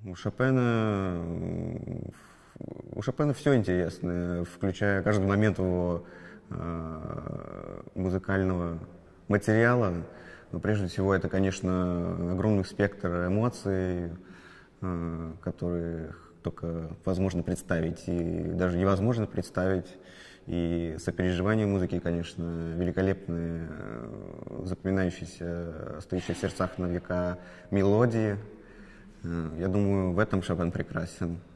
У Шопена, у Шопена все интересно, включая каждый момент его музыкального материала. Но прежде всего это, конечно, огромный спектр эмоций, которые только возможно представить и даже невозможно представить. И сопереживание музыки, конечно, великолепные, запоминающиеся, остающиеся в сердцах на века мелодии. Я думаю, в этом Шопен прекрасен.